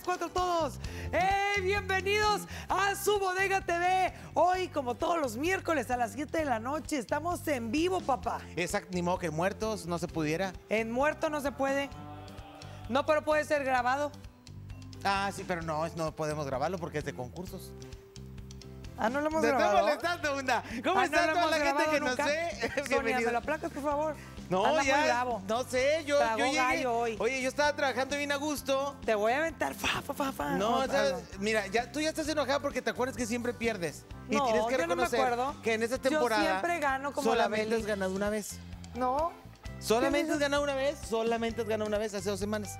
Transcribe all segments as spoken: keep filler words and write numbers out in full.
cuatro todos. ¡Eh! Bienvenidos a Su Bodega T V. Hoy, como todos los miércoles a las siete de la noche, estamos en vivo, papá. Exacto, ni modo que muertos no se pudiera. En muerto no se puede. No, pero puede ser grabado. Ah, sí, pero no, no podemos grabarlo porque es de concursos. Ah, no lo hemos Te está grabado. molestando, Unda. ¿Cómo Ah, está no lo toda hemos la gente grabado que nunca. no sé? Sonia, Bienvenido. ¿me lo placas, por favor? No, Anda muy ya, bravo. no sé, yo, Tragó yo llegué. gallo hoy. Oye, yo estaba trabajando bien a gusto. Te voy a aventar. Fa, fa, fa, fa. No, Oh, ¿sabes? perdón. Mira, ya, tú ya estás enojada porque te acuerdas que siempre pierdes. Y No, tienes que yo no me reconocer acuerdo. que en esta Yo temporada siempre gano como la solamente Beli. has ganado una vez. No. Solamente ¿Qué has ganado una vez, solamente has ganado una vez hace dos semanas.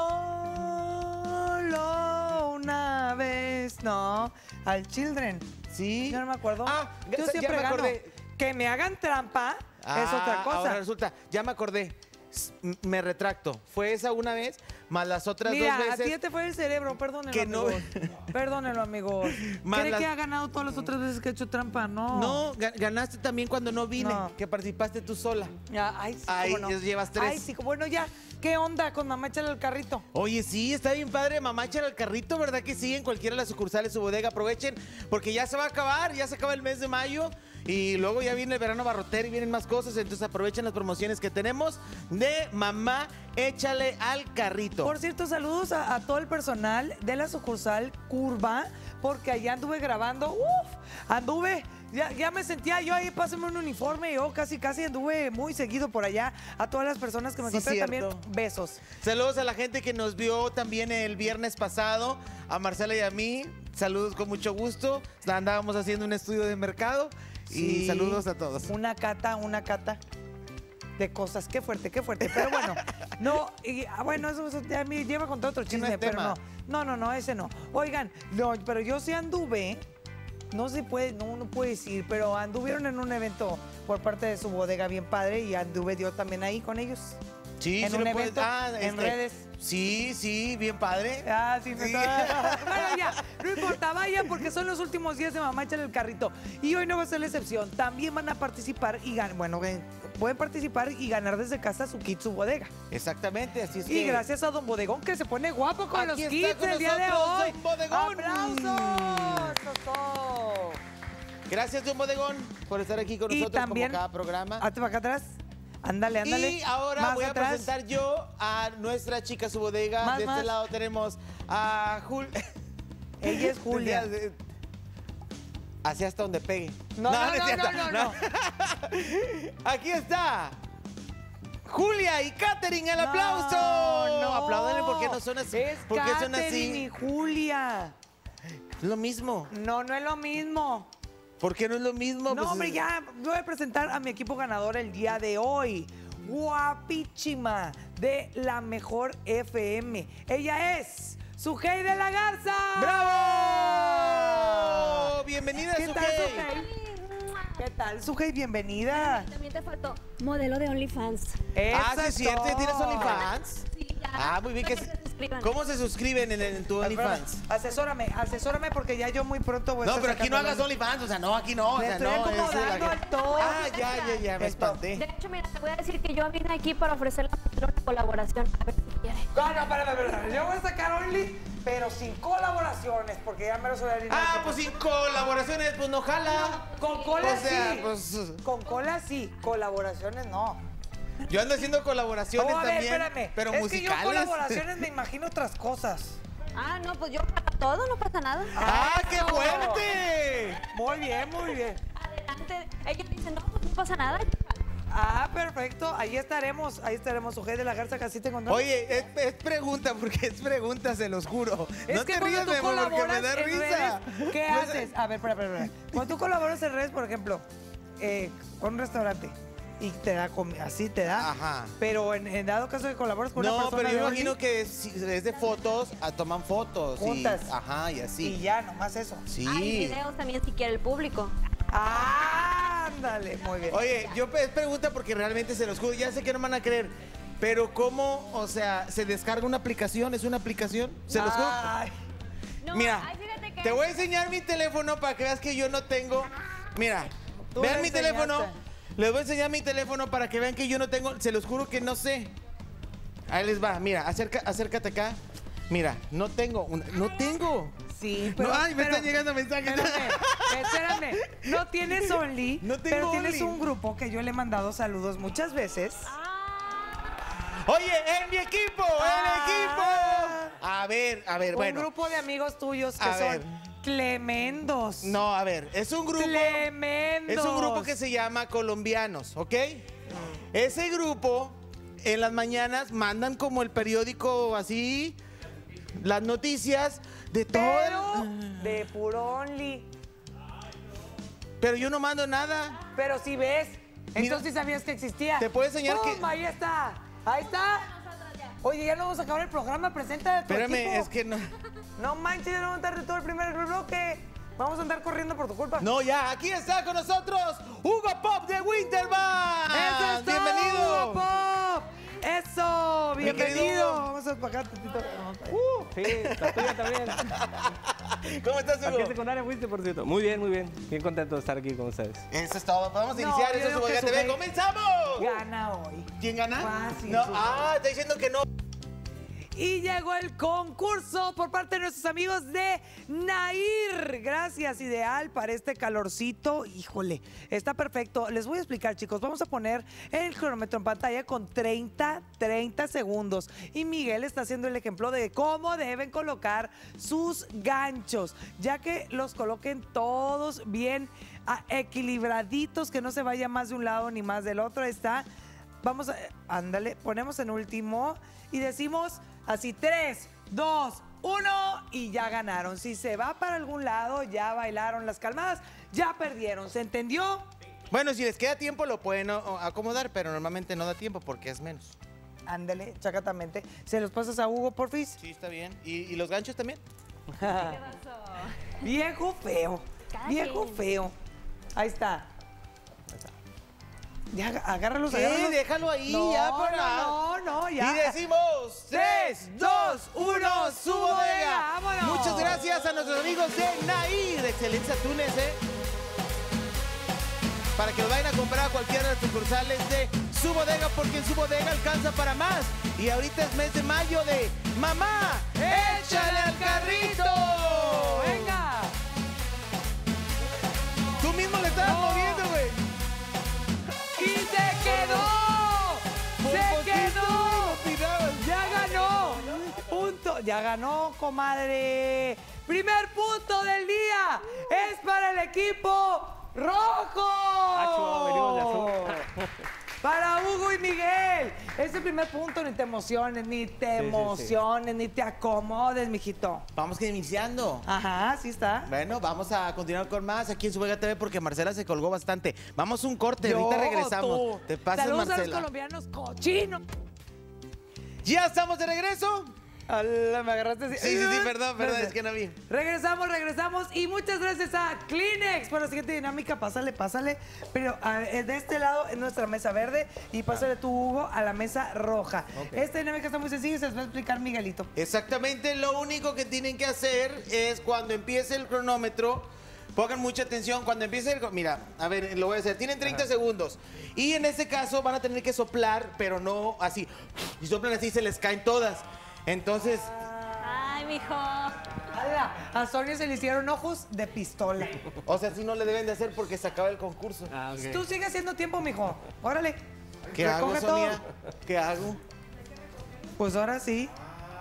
Solo una vez. No. Al Children. Sí. Yo no me acuerdo. Ah, yo ya siempre me gano. acordé. Que me hagan trampa es otra Ah, cosa. Ahora resulta, ya me acordé. S- m- Me retracto. Fue esa una vez, más las otras Mira, dos a ti ya veces. te fue el cerebro, perdónenlo, que no- amigos. Perdónenlo, amigos. Más ¿Cree las- que ha ganado todas las otras veces que ha hecho trampa? No. No, ga- ganaste también cuando no vine, No. que participaste tú sola. Ya, ay, sí, Ay, cómo no. llevas tres. Ay, sí, bueno, ya. ¿Qué onda con mamá? Échale el carrito. Oye, sí, está bien padre, mamá, echar al carrito, ¿verdad que sí? En cualquiera de las sucursales Su Bodega, aprovechen, porque ya se va a acabar, ya se acaba el mes de mayo y luego ya viene el verano barrotero y vienen más cosas, entonces aprovechen las promociones que tenemos de mamá, échale al carrito. Por cierto, saludos a, a todo el personal de la sucursal Curva, porque allá anduve grabando. ¡Uf! Anduve. Ya, ya me sentía yo ahí, pásenme un uniforme. Yo casi, casi anduve muy seguido por allá. A todas las personas que me Sí, encontré cierto. también, besos. Saludos a la gente que nos vio también el viernes pasado, a Marcela y a mí. Saludos con mucho gusto. Andábamos haciendo un estudio de mercado y Sí. saludos a todos. Una cata, una cata de cosas. Qué fuerte, qué fuerte. Pero bueno, no, y, ah, bueno, eso, eso ya me lleva a contar otro Que no chisme, es pero tema. no. No, no, no, ese no. Oigan, no, pero yo sí anduve. No se puede, no, no puede decir, pero anduvieron en un evento por parte de Su Bodega bien padre y anduve yo también ahí con ellos. Sí, en sí un lo puedes- evento, ah, en este, redes. Sí, sí, bien padre. Ah, sí, me Sí. estaba- Bueno, ya, no importa, vaya, porque son los últimos días de Mamá Échale el Carrito. Y hoy no va a ser la excepción. También van a participar y ganar, bueno, eh, pueden participar y ganar desde casa su kit Su Bodega. Exactamente, así es Y que... gracias a Don Bodegón que se pone guapo con los Aquí está kits con el día de nosotros, hoy. Don Bodegón. ¡Aplausos! Totó. Gracias, Don Bodegón, por estar aquí con Y nosotros también- como cada programa. Hazte para acá atrás. Ándale, ándale. Y ahora Más voy a atrás. presentar yo a nuestra chica Su Bodega. Más, de más. este lado tenemos a Jul... Ella es Julia. Así hasta donde pegue. No, no, es no, cierto, no, no, no. Aquí está. Julia y Katherine, el No, aplauso. no. Apláudanle porque no son así. Es porque son Katherine y así. Julia. Es lo mismo. No, no es lo mismo. ¿Por qué no es lo mismo? No, Pues, hombre, es- ya voy a presentar a mi equipo ganador el día de hoy. Guapísima de la mejor F M. Ella es Sujei de la Garza. ¡Bravo! Bienvenida, ¿Qué tal, Sujei. Sujei? ¿Qué tal, Sujei? Bienvenida. También te faltó modelo de OnlyFans. Ah, Eso ¿sí es cierto? todo. ¿Tienes OnlyFans? Sí, ya. Ah, muy bien. Para que se suscriban. ¿Cómo se suscriben en, en tu Espérame, OnlyFans? Asesórame, asesórame porque ya yo muy pronto voy a No, estar pero aquí no sacando hagas la- OnlyFans, o sea, no, aquí no, o Me sea, estoy no. esa es la acomodando que- el top. Ah, ya, ya, ya, me El top. De espanté. hecho, mira, te voy a decir que yo vine aquí para ofrecerle a una colaboración. A ver si quiere. No, no, espérame, espérame. Yo voy a sacar Only, pero sin colaboraciones, porque ya me lo soy Ah, pues sin colaboraciones, pues no jala. Con cola O sea, sí. pues Con cola sí, colaboraciones no. yo ando haciendo colaboraciones Oh, a ver, también, espérame. pero es musicales. que yo colaboraciones me imagino otras cosas. Ah, no, pues yo para todo, no pasa nada. ¡Ah, qué ¡Eso! fuerte! Muy bien, muy bien. Adelante. Ellos dicen, no, pues no pasa nada. Ah, perfecto. Ahí estaremos, ahí estaremos. Sujei de la Garza, casi te encontramos. Oye, es, es pregunta, porque es pregunta, se los juro. Es no que te cuando rías, tú Memo, porque me colaboras da en risa. redes, ¿qué No sé- haces? A ver, espera, espera, espera. Cuando tú colaboras en redes, por ejemplo, eh, con un restaurante y te da comi- así te da. Ajá. Pero en, en dado caso que colaboras con una No, persona pero yo de me Only, imagino que es, si es de fotos, ah, toman fotos. y- Juntas. ajá, y así. y ya, nomás eso. Sí. Ah, y videos también si quiere el público. Ah, ándale, muy bien. Oye, yo es pregunta porque realmente se los juro, ya sé que no me van a creer, pero ¿cómo, o sea, se descarga una aplicación? ¿Es una aplicación? Se los juro. Ay, No, Mira, ay, fíjate que... te voy a enseñar mi teléfono para que veas que yo no tengo. Mira, Tú vean le mi teléfono. enseñaste. Les voy a enseñar mi teléfono para que vean que yo no tengo. Se los juro que no sé. Ahí les va, mira, acerca, acércate acá. Mira, no tengo, una- no tengo. Sí, pero... No, ay, me pero- están llegando mensajes. Espérame, espérame. No tienes Only, No tengo pero tienes Only. un grupo que yo le he mandado saludos muchas veces. Oye, en mi equipo, en mi equipo. A ver, a ver, bueno. Un grupo de amigos tuyos que A son ver. tremendos. No, a ver, es un grupo. Tremendos. Es un grupo que se llama Colombianos, ¿ok? Ese grupo, en las mañanas, mandan como el periódico así, las noticias de todo. Pero el- de puro Only. Pero yo no mando nada. Pero si ves, Mira, entonces sabías que existía. te puedo enseñar ¡Pum! que- Ahí está. Ahí está. Oye, ya no vamos a acabar el programa. Presenta a tu Espérame, equipo. es que no. No manches, ya no vamos a andar de todo el primer bloque. Vamos a andar corriendo por tu culpa. No, ya, aquí está con nosotros Hugo Pop de Winterman. ¡Eso es todo, Bienvenido. Hugo Pop! ¡Eso! Mi ¡Bienvenido! querido Hugo. Vamos a apagar tantito. Uh, Sí, la tuya también. ¿Cómo estás, ¿A qué Hugo? secundaria fuiste, por cierto? Muy bien, muy bien. Bien contento de estar aquí con ustedes. Eso es todo. Vamos a No, iniciar yo eso, digo Suboga que T V. Suboga- ¡Comenzamos! Gana hoy. ¿Quién gana? Fácil, No, Suboga. ah, está diciendo que no. Y llegó el concurso por parte de nuestros amigos de Nair. Gracias, ideal para este calorcito. Híjole, está perfecto. Les voy a explicar, chicos. Vamos a poner el cronómetro en pantalla con treinta, treinta segundos. Y Miguel está haciendo el ejemplo de cómo deben colocar sus ganchos, ya que los coloquen todos bien ah, equilibraditos, que no se vaya más de un lado ni más del otro. Ahí está. Vamos a, ándale, ponemos en último y decimos así, tres, dos, uno y ya ganaron. Si se va para algún lado, ya bailaron las calmadas, ya perdieron. ¿Se entendió? Bueno, si les queda tiempo lo pueden o, acomodar, pero normalmente no da tiempo porque es menos. Ándale, chacatamente. ¿Se los pasas a Hugo, porfis? Sí, está bien. ¿Y, y los ganchos también? Viejo feo, Cada viejo quien. feo. Ahí está. Ya, ag- agárralos, Sí, agárralos. déjalo ahí, no, ya para. No, no, no, ya. Y decimos tres, dos, uno, su bodega. ¡Vámonos! Muchas gracias a nuestros amigos de Nair, de Excelencia Túnez, ¿eh? Para que lo vayan a comprar a cualquiera de las sucursales de su bodega, porque en su bodega alcanza para más. Y ahorita es mes de mayo de Mamá, échale al carrito. ¡Venga! Tú mismo le estabas No. moviendo, güey. ¡Y se quedó! Por ¡Se poquito quedó! lo tirabas. ¡Ya ganó! Punto. Ya ganó, comadre. Primer punto del día es para el equipo rojo. Acho, venimos de azul. Para Hugo y Miguel. Es el primer punto, ni te emociones, ni te sí, sí. emociones, ni te acomodes, mijito. Vamos que iniciando. Ajá, sí está. Bueno, vamos a continuar con más aquí en Subega T V porque Marcela se colgó bastante. Vamos a un corte, Yo, ahorita regresamos. tú. Te pasas, Saludos a los Marcela. colombianos cochinos. ¿Ya estamos de regreso? Ala, me agarraste así. Sí, sí, sí, perdón, perdón, es que no vi. Regresamos, regresamos y muchas gracias a Kleenex por la siguiente dinámica. Pásale, pásale. Pero a ver, de este lado es nuestra mesa verde y pásale tu Hugo a la mesa roja. Ok. Esta dinámica está muy sencilla y se les va a explicar Miguelito. Exactamente, lo único que tienen que hacer es cuando empiece el cronómetro, pongan mucha atención, cuando empiece el... Mira, a ver, lo voy a hacer, tienen treinta segundos y en este caso van a tener que soplar, pero no así, y soplan así se les caen todas. Entonces, Ay, mijo. Ala, a Sonia se le hicieron ojos de pistola. o sea, si no le deben de hacer porque se acaba el concurso. Ah, ok. Tú sigue haciendo tiempo, mijo. Órale. ¿Qué hago, Recoge Sonia? todo. ¿Qué hago? Pues ahora sí.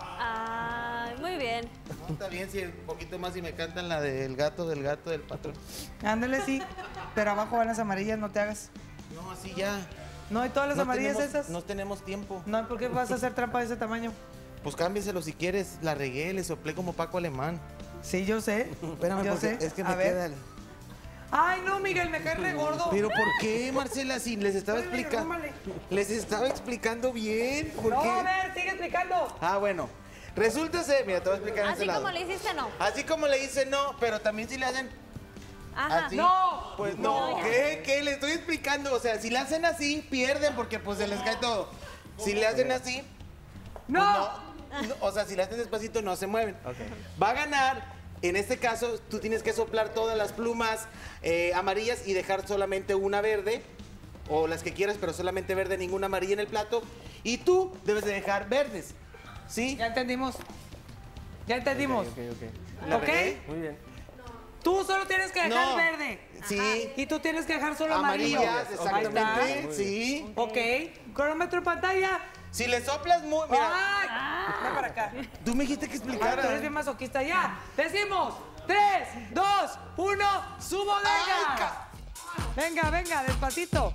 Ay, muy bien. No, está bien, si un poquito más y me cantan la del gato, del gato, del patrón. Ándale, sí. Pero abajo van las amarillas, no te hagas. No, así ya. No, y todas las No amarillas tenemos- esas. No tenemos tiempo. No, ¿por qué vas a hacer trampa de ese tamaño? Pues cámbieselo si quieres. La regué, le soplé como Paco Alemán. Sí, yo sé. Espérame, yo porque sé. es que A me ver. queda... el- Ay, no, Miguel, me cae re gordo. Pero ¿por qué, Marcela? Si les estaba Órale, explicando... rómale. Les estaba explicando bien. ¿Por No, qué? a ver, sigue explicando. Ah, bueno. Resulta ser... Mira, te voy a explicar en Así este lado. como le hiciste, no. Así como le hice no, pero también si le hacen... Ajá. ¿Así? No. Pues no. No, ya. ¿Qué? ¿Qué? Le estoy explicando. O sea, si le hacen así, pierden porque pues se les cae todo. Si le hacen así... No. No, no, o sea, si le hacen despacito no se mueven. Ok. Va a ganar, en este caso, tú tienes que soplar todas las plumas eh, amarillas y dejar solamente una verde, o las que quieras, pero solamente verde, ninguna amarilla en el plato. Y tú debes de dejar verdes, ¿sí? Ya entendimos. Ya entendimos. Ok, ok, ok. ¿La ¿Ok? regué? Muy bien. Tú solo tienes que dejar No. verde. Sí. Y tú tienes que dejar solo amarillo. Amarillas, Ahí exactamente. está. Sí. Ok. Cronómetro en pantalla. Si le soplas muy. Mira, ¡Ay! Ven para acá. tú me dijiste que Ah, tú eres explicara. bien masoquista ya. Decimos tres, dos, uno, su Ay, bodega. ca- Venga, venga, despacito.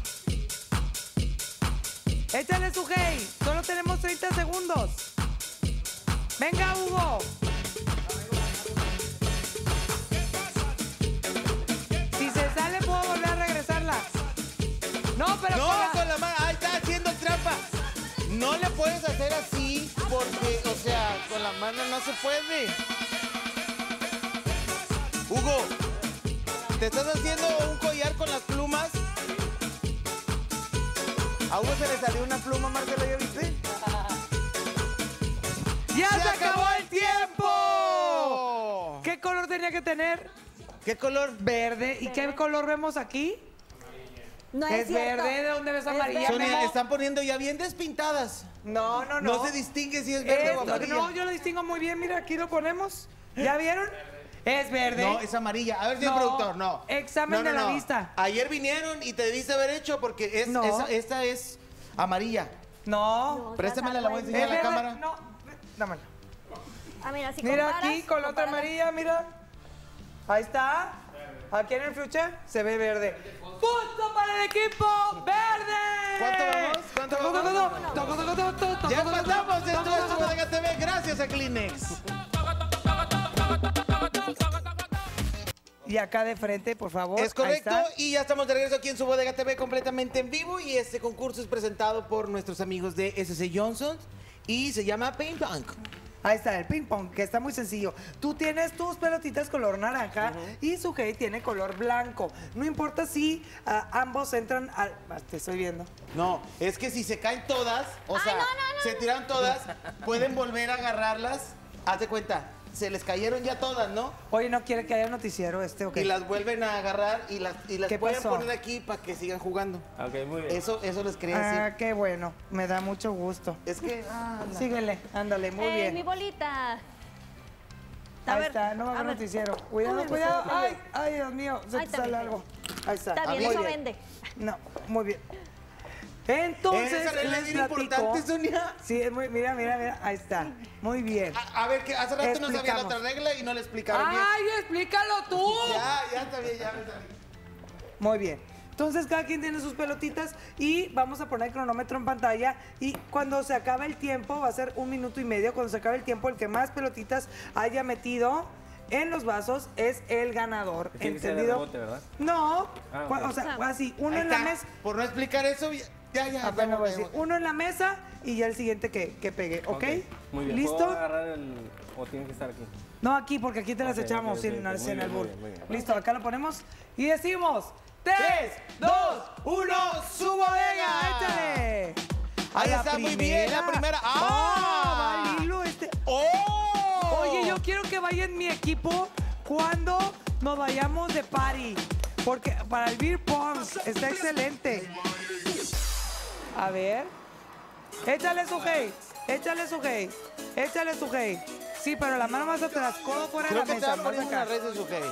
Échale su hey. Solo tenemos treinta segundos. Venga, Hugo. Si se sale, puedo volver a regresarla. No, pero No, para- con la mano. Ahí está haciendo trampa. No le puedes hacer así porque, o sea, con la mano no se puede. Hugo, ¿te estás haciendo un collar con las plumas? A Hugo se le salió una pluma, Marcelo, ¿ya viste? ¡Ya se, ¡Se acabó acabó el tiempo! ¿Qué color tenía que tener? ¿Qué color? Verde. ¿Y qué color vemos aquí? No Es es, cierto. verde. ¿De dónde ves Es amarilla? verde. Sonia, Memo? están poniendo ya bien despintadas. No, no, no. No se distingue si es verde o Esto- amarilla. no, yo lo distingo muy bien. Mira, aquí lo ponemos. ¿Ya vieron? Es verde. No, es amarilla. A ver si No. el productor, no. Examen No, no, de la no. vista. Ayer vinieron y te debiste haber hecho porque es, No. esa- esta es amarilla. No. No, Préstamela, la voy a ¿Es enseñar a la verde? cámara. No. Dámela. Ah, mira, si Mira comparas, aquí con la otra comparas- amarilla, mira. Ahí está. Aquí en el future se ve verde. ¡Punto para el equipo verde! ¿Cuánto vamos? ¿Cuánto Toco, vamos? toco, toco, toco, toco, toco, toco, Ya toco, empatamos. toco, Esto toco, es Su toco. Bodega T V. Gracias a Kleenex. Y acá de frente, por favor. Es correcto. Ahí está. Y ya estamos de regreso aquí en Su Bodega T V completamente en vivo. Y este concurso es presentado por nuestros amigos de S C Johnson. Y se llama Ping Pong. Ahí está el ping pong, que está muy sencillo. Tú tienes tus pelotitas color naranja y su gay tiene color blanco. No importa si ah, ambos entran al... ah, te estoy viendo. No, es que si se caen todas, o sea, se tiran todas, pueden volver a agarrarlas. Haz de cuenta, se les cayeron ya todas, ¿no? Oye, ¿no quiere que haya noticiero este o qué? Y las vuelven a agarrar y las, y las ¿Qué pueden pasó? poner aquí para que sigan jugando. Ok, muy bien. Eso, eso les quería decir. Ah, qué bueno. Me da mucho gusto. Es que, ah, anda. Síguele, ándale, muy Eh, bien. mi bolita. A Ahí ver, está, no va a a haber ver. noticiero. Cuidado, Ay, cuidado. ay, Ay, ay, Dios mío, se Ay, te está sale bien. algo. Ahí está. Está bien, Muy eso vende. No, muy bien. Entonces, Esa regla es les bien platico. importante, Sonia. Sí, es muy, mira, mira, mira, ahí está. Muy bien. A, a ver, que hace rato no sabía la Explicamos. otra regla y no le explicaron bien. ¡Ay, explícalo tú! Ya, ya está bien, ya me salí. Muy bien. Entonces cada quien tiene sus pelotitas y vamos a poner el cronómetro en pantalla y cuando se acabe el tiempo, va a ser un minuto y medio, cuando se acabe el tiempo, el que más pelotitas haya metido en los vasos es el ganador. Tiene que ser de ¿Entendido? rebote, ¿verdad? No, Ah, cua- ok. o sea, así, uno Ahí en la está. mesa. Por no explicar eso, ya, ya. ya Apenas voy a ya, decir, uno en la mesa y ya el siguiente que, que pegue, ¿ok? Muy bien. ¿Listo? ¿Puedo agarrar el... o tiene que estar aquí? No, aquí, porque aquí te las Ok, echamos ok, sin, ok, muy sin bien, albur. muy bien, muy bien. Listo, acá lo ponemos y decimos tres, dos, uno, su bodega, échale. A Ahí la está, muy bien, la primera. ¡Ah! ¡Ah! va al hilo este. ¡Oh! Oye, yo quiero que vaya en mi equipo cuando nos vayamos de party. Porque para el beer pong está excelente. A ver. Échale su hey. Échale su hey. Échale su hey. Sí, pero la mano más atrás, codo fuera de Creo la que mesa. están más poniendo acá. una red de su gay.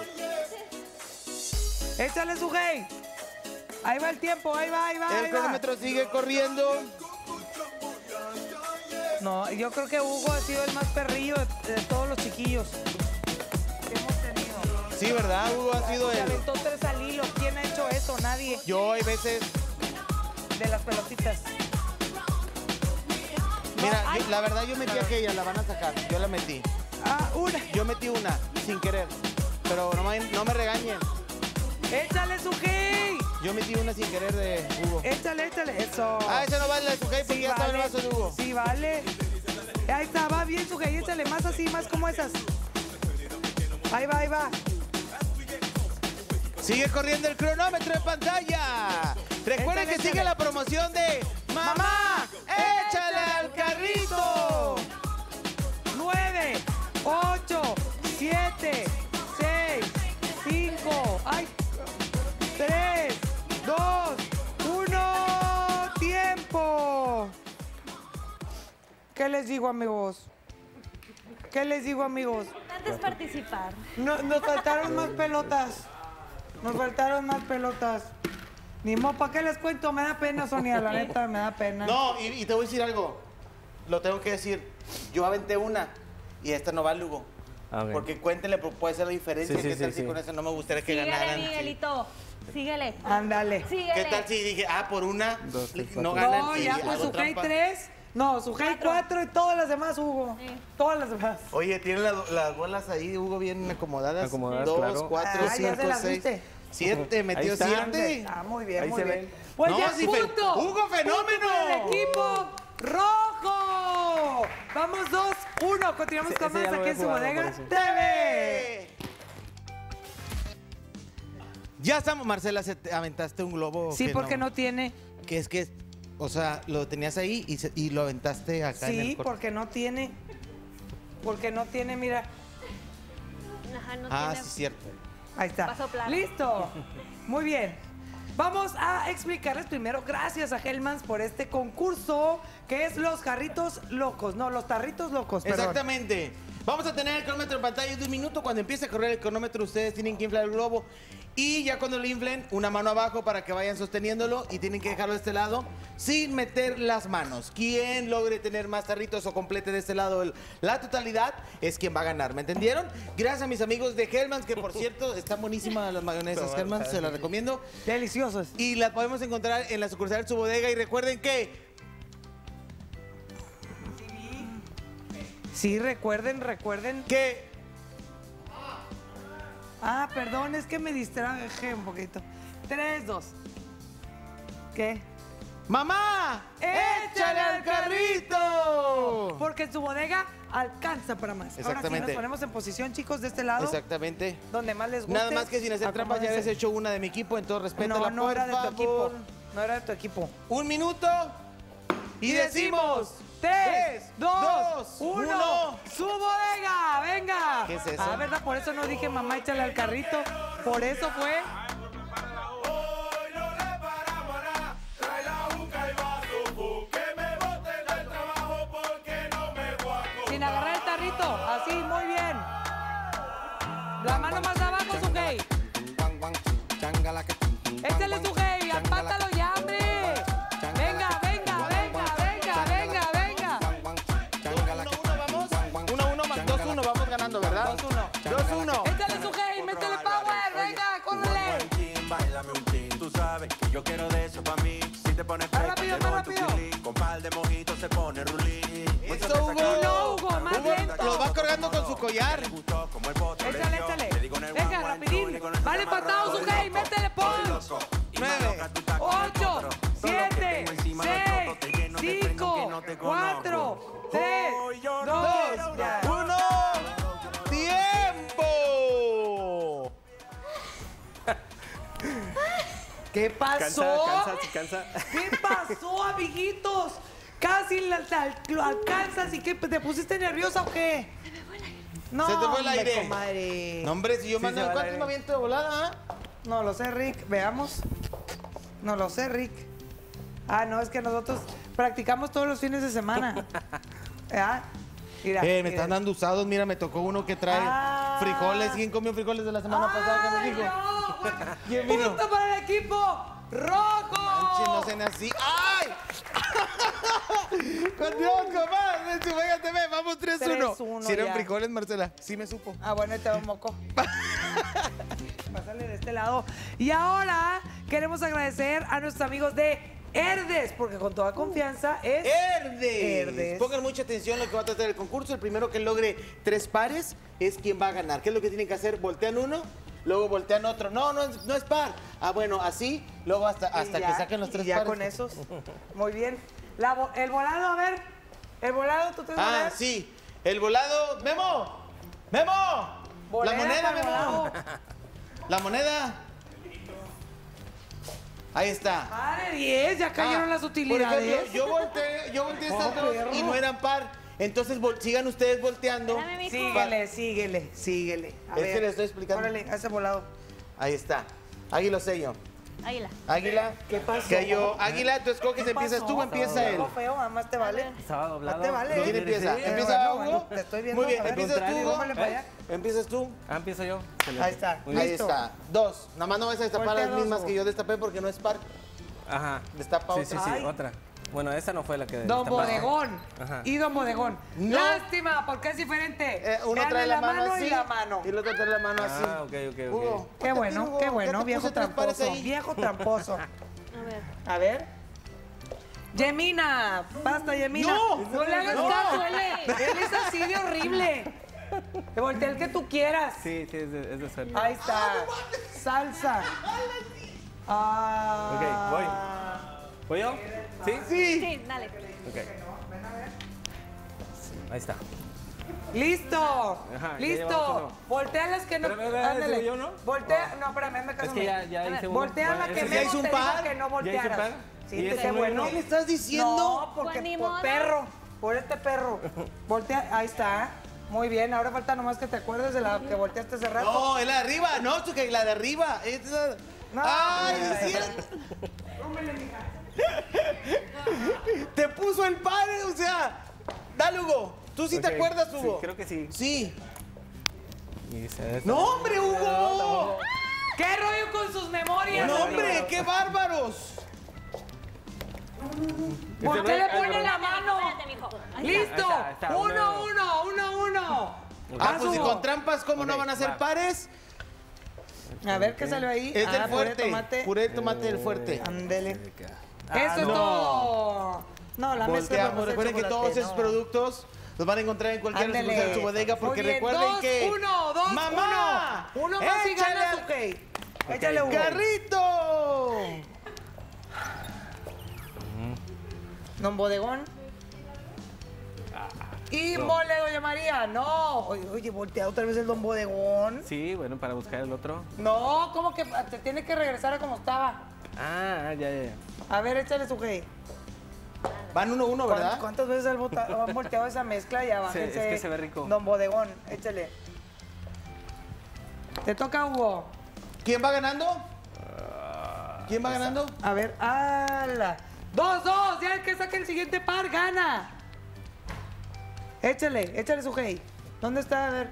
Échale su hey. Ahí va el tiempo, ahí va, ahí va, El ahí va. cronómetro sigue corriendo. No, yo creo que Hugo ha sido el más perrillo de, de todos los chiquillos que hemos tenido. Sí, ¿verdad? Hugo ha sido Se el... aventó tres al hilo. ¿Quién ha hecho eso? Nadie. Yo hay veces... De las pelotitas. Mira, ay. yo- la verdad yo metí aquella, la van a sacar. Yo la metí. Ah, una. Yo metí una, sin querer. Pero no me, no me regañen. Échale su hey. Yo metí una sin querer de Hugo. Échale, échale. Eso. Ah, esa no vale la de su gay porque Sí, ya está el vale. vaso de Hugo. Sí, vale. Ahí está, va bien su hey. Échale más así, más como esas. Ahí va, ahí va. Sigue corriendo el cronómetro en pantalla. Recuerden Échale, que sigue échale. la promoción de Mamá, échale al carrito. Nueve, ocho, siete, seis, cinco, ay, tres, dos, uno, tiempo. ¿Qué les digo, amigos? ¿Qué les digo, amigos? Antes participar. No, nos faltaron más pelotas. Nos faltaron más pelotas. Ni modo, ¿para qué les cuento? Me da pena, Sonia, la neta, me da pena. No, y, y te voy a decir algo. Lo tengo que decir. Yo aventé una y esta no va, Lugo. Ah, ok. Porque cuéntenle, pues, puede ser la diferencia. Sí, sí, ¿Qué tal sí, si sí. con esa no me gustaría que Síguele, ganaran? Miguelito. Síguele. Ándale. Síguele. ¿Qué tal si dije, ah, por una Dos, tres, no cuatro. ganan? No, y ya, hago pues su G trampa? tres. No, su G cuatro y todas las demás, Hugo. Sí. Todas las demás. Oye, tiene la- las bolas ahí, Hugo, bien acomodadas. Acomodadas, Dos, claro. cuatro, Ah, ya se cinco, las seis. viste. Siete, Ahí metió está. siete. Ah, muy bien, Ahí muy se bien. ven. Pues No, ya sí, fe- punto. Hugo, fenómeno. Punto para el equipo rojo. Vamos dos, uno. Continuamos Ese- con ese más ya lo aquí había en su jugado, bodega por eso. T V. Ya estamos, Marcela, se te aventaste un globo. Sí, que porque no tiene. Que es que, o sea, lo tenías ahí y, se- y lo aventaste acá en Sí, el corte. porque no tiene. Porque no tiene, mira. Ajá, no Ah, tiene... sí, cierto. Ahí está. Paso plano. Listo. Muy bien. Vamos a explicarles primero, gracias a Hellmann's por este concurso, que es los jarritos locos. No, los tarritos locos, perdón. Exactamente. Vamos a tener el cronómetro en pantalla de un minuto. Cuando empiece a correr el cronómetro, ustedes tienen que inflar el globo. Y ya cuando lo inflen, una mano abajo para que vayan sosteniéndolo y tienen que dejarlo de este lado sin meter las manos. Quien logre tener más tarritos o complete de este lado el- la totalidad es quien va a ganar. ¿Me entendieron? Gracias a mis amigos de Hellmann's, que por cierto, están buenísimas las mayonesas Hellmann's, se las recomiendo. Deliciosos. Y las podemos encontrar en la sucursal de su bodega. Y recuerden que Sí, recuerden, recuerden. que Ah, perdón, es que me distraje un poquito. Tres, dos. ¿Qué? ¡Mamá! ¡Échale al carrito! Porque en su bodega alcanza para más. Ahora sí Exactamente. nos ponemos en posición, chicos, de este lado. Exactamente. Donde más les guste. Nada más que sin hacer trampas, ya habías Acomódense. hecho una de mi equipo, entonces respétala, No, no por era de tu favor. equipo. No era de tu equipo. Un minuto y, Y decimos... Tres, dos, dos, uno. uno. ¡Su bodega! ¡Venga! ¿Qué es eso? Ah, ¿verdad? Por eso no dije mamá, échale al carrito. Por eso fue. Sin agarrar el tarrito. Así, muy bien. La mano más abajo, su gay. Échale su gay, apátalo ya, hombre. Venga, venga, venga, venga, venga, venga. Uno, uno, más dos, uno, vamos ganando, ¿verdad? Dos, uno. Dos, uno. Échale su gay, métele power, venga, córrele. Bailame un chin, tú sabes que yo quiero de eso pa' mí. Si te pones Más fresca, rápido, te más monto un rápido. chilín. Con par de mojitos se pone rulín. Eso, Hugo. No, Hugo, más Hugo lento. los va cargando con su collar. Gustó como el potro le Échale, dio. échale. Le digo en el Venga, one, one, rapidín. two, ni con eso Vale te amarrado, patado su estoy gay, loco, métele estoy punch. loco. Y más Nueve, loca tú estás con el Ocho, potro. Todo lo que siete, tengo encima del seis, toto te lleno de prendo que cinco, no te cuatro, conozco. tres, Hoy yo no dos, quiero ya. Uno. ¡Tiempo! ¿Qué Cansa, pasó? cansa, sí, cansa. ¿Qué pasó, amiguitos? Casi la- la- lo alcanzas y ¿qué? ¿Te pusiste nerviosa o qué? No, Se te fue el hombre, aire. comadre. No, hombre, si yo Sí, mando se va al ¿cuántos aire. me aviento de volada? ah? No lo sé, Rick. Veamos. No lo sé, Rick. Ah, no, es que nosotros practicamos todos los fines de semana. Ah, mira, Eh, me mira. están dando usados. Mira, me tocó uno que trae Ah. frijoles. ¿Quién comió frijoles de la semana pasada? ¿Qué me ¡Ay, dijo? no! Bueno, ¿Quién vino? ¡Punto para el equipo rojo! Manche, no sean así. ¡Ay! Continuamos con más de su Vega T V. Vamos tres uno. tres uno Si eran ya. frijoles, Marcela. Sí me supo. Ah, bueno, te da un moco. Pásale de este lado. Y ahora queremos agradecer a nuestros amigos de Herdes, porque con toda confianza es... ¡Herdes! Herdes. Pongan mucha atención a lo que va a tratar el concurso. El primero que logre tres pares es quien va a ganar. ¿Qué es lo que tienen que hacer? Voltean uno, luego voltean otro. No, no es, no es par. Ah, bueno, así, luego hasta, hasta Y que ya, saquen los y tres ya pares. con esos. Muy bien. La vo- el volado, a ver. El volado, ¿tú te Ah, voladas? sí. El volado. ¡Memo! ¡Memo! Bolera La moneda, para el Memo. volado. La moneda. Ahí está. Padre diez, ya cayeron Ah, las Por utilidades. ejemplo, yo volteé, yo volteé estas Oh, dos perro. y no eran par. Entonces vol- sigan ustedes volteando. Espérame, mijo. Síguele, síguele, síguele. A Es que ver. le estoy explicando. Órale, a ese volado. Ahí está. Águila sello. Águila. Águila. ¿Qué pasó? Cayó. Águila, tú escoges, ¿Qué empiezas pasó? tú o empieza él. Algo feo, además te vale. Estaba doblado. No te vale. ¿Quién Sí, empieza? sí, ¿Empieza bueno, Hugo? bueno, te estoy viendo. Muy bien, A ver, empiezas tú, Hugo. súmale para allá. Empiezas tú. Ah, empiezo yo. Ahí está. Muy bien. Ahí Listo. está. Dos. Nada más no vas a destapar Voltea las dos, mismas Hugo. que yo destapé porque no es par. Ajá. Destapa Sí, sí, otra. sí, Ay. otra. Bueno, esa no fue la que Don destapaba. Bodegón Ajá. y Don Bodegón. No. Lástima, porque es diferente. Eh, uno Vean trae la, mano así y la mano. y el otro trae la mano así. Ah, ok, ok, ok. Hugo, Qué ponte bueno, aquí, Hugo. qué Ya bueno, te viejo puse tres pares tramposo. ahí. Viejo tramposo. A ver. A ver. Yemina, basta, Yemina. No, no le hagas no. caso, él, es- él es así de horrible. Te voltea el que tú quieras. Sí, sí, es de, es de suerte. Ahí está. Salsa. Ah. Ok, voy. ¿Voy yo? ¿Sí? Sí. Sí, dale. Ok. Ahí está. Listo. Ajá, ya Listo. llevamos uno. Voltea las que no. Pero, pero, pero, Ándale. ¿sigo yo, no? Voltea. No, espérame, me caso. Es que ya, ya hice uno. Voltea la Bueno, que ese ya menos hizo un te dijo par. que no ¿Ya hice voltearas. par? Sí, ¿Y te ese qué no bueno. ¿Qué le estás diciendo? No, porque Pues ni por modo. perro. Por este perro. Voltea. Ahí está. Muy bien. Ahora falta nomás que te acuerdes de la que volteaste hace rato. No, es la de arriba. No, tú que la de arriba. Es la- No. Ay, es cierto. Te puso el padre, o sea. Dale, Hugo. ¿Tú sí te Ok, acuerdas, sí, Hugo? creo que sí. Sí. Y se No, hombre, Hugo. ¿Qué rollo con sus memorias? No, amigo? hombre, qué bárbaros. ¿Por qué le pone la mano? Espérate, mijo. Ahí ¡Listo! Ahí está, ahí está, Uno, uno. uno, uno, uno. Ah, Vas, pues si Hugo. con trampas, ¿cómo no Ok, van a ser va. pares? A ver qué salió ahí. Es del Ah, puré de fuerte. tomate. Puré de tomate del fuerte. Ándele. Ah, Eso es no. todo. No, la mezcla Volteamos. no Recuerden que todos esos productos los van a encontrar en cualquier Ándele. sucursal de su bodega porque Muy bien, recuerden dos, que... Uno, dos, ¡Mamá! uno. Uno más y ¡Échale gana al- su cake. Échale, Hugo. ¡Carrito! Don Bodegón. Y mole, doña María. No. Oye, oye, voltea otra vez el Don Bodegón. Sí, bueno, para buscar el otro. No, ¿cómo que te tiene que regresar a como estaba? Ah, ya, ya, ya. A ver, échale su cake. Van uno a uno, ¿Cuán- ¿verdad? ¿Cuántas veces han bota- han volteado esa mezcla? Ya Sí, bájense. es que se ve rico. Don Bodegón, échale. Te toca, Hugo. ¿Quién va ganando? ¿Quién va ganando? A ver, ala. Dos, dos. Ya el que saque el siguiente par gana. Échale, échale su hey. ¿Dónde está? A ver.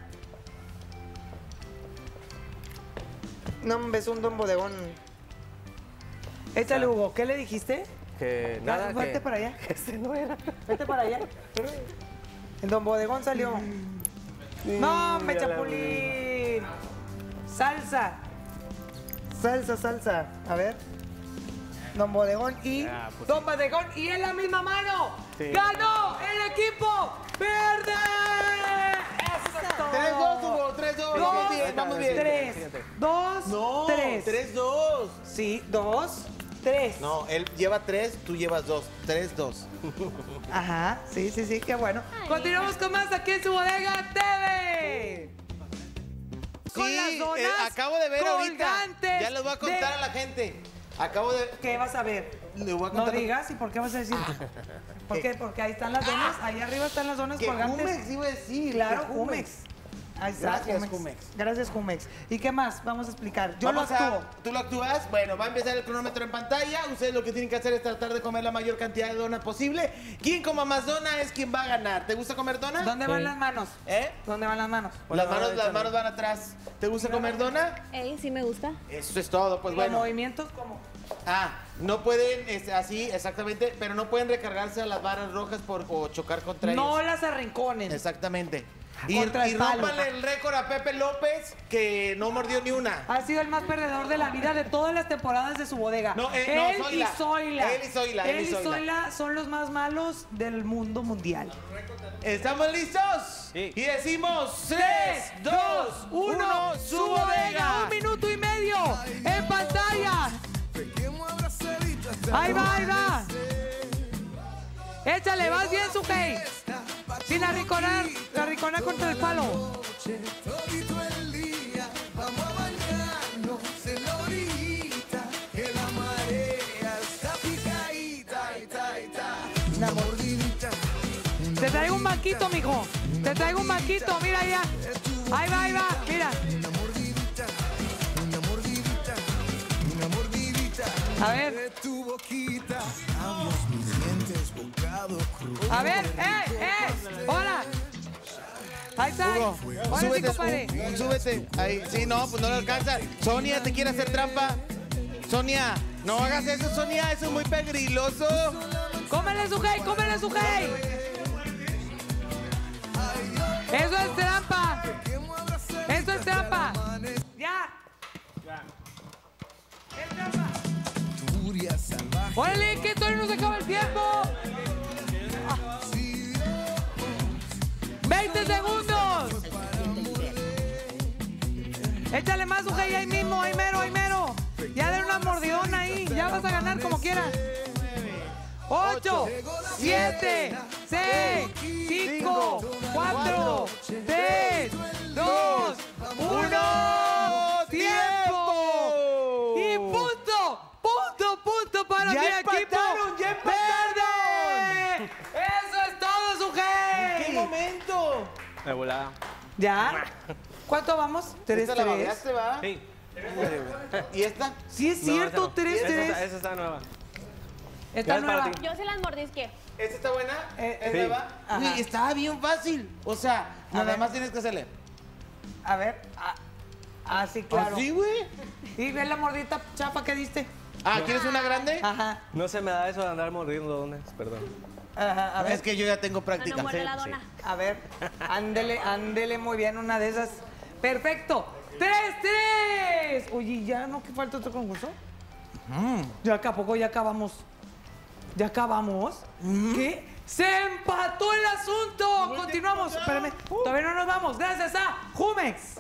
No, me es un Don Bodegón. Échale, Está. Hugo. ¿Qué le dijiste? Que nada, Vete que... para allá. Ese no era. Vete para allá. El Don Bodegón salió. No, me ya la chapulín. Salsa. Salsa, salsa. A ver. Don Bodegón y Ah, pues Don Bodegón y en la misma mano. Sí. ¡Ganó el equipo verde! ¡Eso es todo! tres dos, Hugo, tres dos. Dos, Vamos bien, vamos bien. tres. Fíjate. Dos, No, tres. tres dos. Sí, dos, tres. No, él lleva tres, tú llevas dos. Tres dos. Ajá, sí, sí, sí, qué bueno. Continuamos con más aquí en su bodega T V. Con Sí, las donas eh, acabo de ver ahorita. colgantes Ya les voy a contar de- a la gente. Acabo de... ¿Qué vas a ver? Le voy a No contar... digas, ¿y por qué vas a decir? ¿Por qué? Porque ahí están las donas, ahí arriba están las donas Que colgantes. Jumex iba a decir. Claro, que Jumex. Ahí está, Gracias, Jumex. Gracias, Jumex. ¿Y qué más? Vamos a explicar. Yo Vamos lo actúo. a, ¿Tú lo actúas? Bueno, va a empezar el cronómetro en pantalla. Ustedes lo que tienen que hacer es tratar de comer la mayor cantidad de donas posible. Quien coma más dona es quien va a ganar. ¿Te gusta comer dona? ¿Dónde van las manos? ¿Eh? ¿Dónde van las manos? Las manos, las échale. manos van atrás. ¿Te gusta comer dona? Ey, sí me gusta. Eso es todo, pues Los bueno. movimientos como... Ah, no pueden, este, así, exactamente, pero no pueden recargarse a las barras rojas por, o chocar contra No ellas. las arrinconen. Exactamente. Y, Contra el y palo. rómpanle el récord a Pepe López, que no mordió ni una. Ha sido el más perdedor de la vida de todas las temporadas de su bodega. No, eh, no, él Zoila. y Zoila. Él y Zoila, él Él y y Zoila. Zoila son los más malos del mundo mundial. ¿Estamos listos? Sí. Y decimos tres, dos, uno, su bodega. Un minuto y medio en pantalla. Ahí va, ahí va. Échale, vas bien, Sukey. Sin arrinconar, arrinconar contra el palo. Una mordidita. Te traigo un banquito, mijo. Te traigo un banquito, mira ya. Ahí va, ahí va, mira. A ver. A ver, eh, eh. Hola. Ahí está. Hugo, Ahora sí, súbete, compadre. uh, súbete. Ahí, sí, no, pues no le alcanza. Sonia, ¿te quiere hacer trampa? Sonia, no hagas eso, Sonia, eso es muy pegriloso. ¡Cómele su hey! ¡Cómele su hey! ¡Eso es trampa! ¡Eso es trampa! ¡Ya! ¡Es trampa! ¡Órale, que todavía no se acaba el tiempo! ¡veinte segundos! Échale más su hey ahí mismo, ahí mero, ahí mero. Ya den una mordidona ahí, ya vas a ganar como quieras. ocho, siete, seis, cinco, cuatro, tres, dos, uno, ¡tiempo! Y punto, punto, punto para ¡Ya mi equipo empataron, ya empataron! verde. Eso es todo, su ¿Qué hey. momento? De volada. ¿Ya? ¿Cuánto vamos? ¿Tres, ¿Esta la tres? babeaste, va? Sí. ¿Y esta? Sí, es No, cierto, esa no. tres, Esa tres. está- Esa está nueva. Está Ya es para nueva. ti. Yo sí las mordisqué. ¿Esta está buena? Eh, ¿Es sí. nueva? Ajá. Uy, estaba bien fácil. O sea, A nada ver. más tienes que hacerle. A ver. Ah, ah, sí, claro. ¿Así, güey? Y ve la mordita chafa que diste. Ah, ¿quieres una grande? Ajá. No se me da eso de andar mordiendo dones, perdón. Ajá, a ver. Es que yo ya tengo No, práctica. no muerde la sí. dona. A ver. Ándele, ándele muy bien una de esas. Perfecto. ¡Tres, tres! Oye, ¿ya no que falta otro concurso? Ya acá, ¿a poco ya acabamos? ¿Ya acabamos? ¿Qué? ¡Se empató el asunto! Continuamos. Espérame. Todavía no nos vamos. Gracias a Jumex.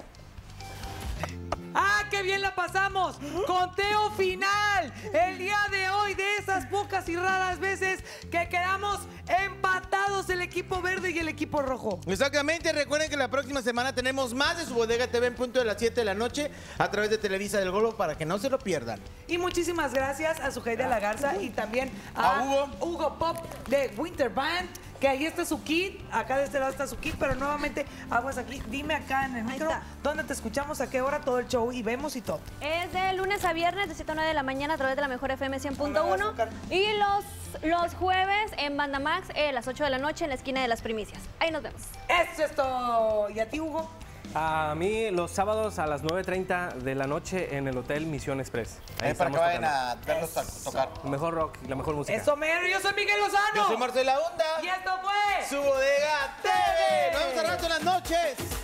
¡Ah, qué bien la pasamos! Conteo final. El día de hoy, de esas pocas y raras veces que quedamos empatados el equipo verde y el equipo rojo. Exactamente, recuerden que la próxima semana tenemos más de su bodega T V en punto de las siete de la noche a través de Televisa del Golfo para que no se lo pierdan. Y muchísimas gracias a Sujei de la Garza y también a, A Hugo. Hugo Pop de Winter Band, que ahí está su kit, acá de este lado está su kit, pero nuevamente aguas aquí. Dime acá en el micro está. dónde te escuchamos, a qué hora, todo el show y vemos y todo. Es de lunes a viernes de siete a nueve de la mañana a través de la mejor F M cien punto Hola, uno. azúcar. Y los, los jueves en Banda Max eh, a las ocho de la noche en la esquina de las primicias. Ahí nos vemos. Eso es todo. ¿Y a ti, Hugo? A mí los sábados a las nueve treinta de la noche en el Hotel Misión Express. Ahí Eh, para que estamos vayan tocando. a verlos to- tocar. El mejor rock y la mejor música. Eso, mero. Yo soy Miguel Lozano. Yo soy Marcela Onda. Y esto fue... Su bodega T V. Nos vemos al rato en las noches.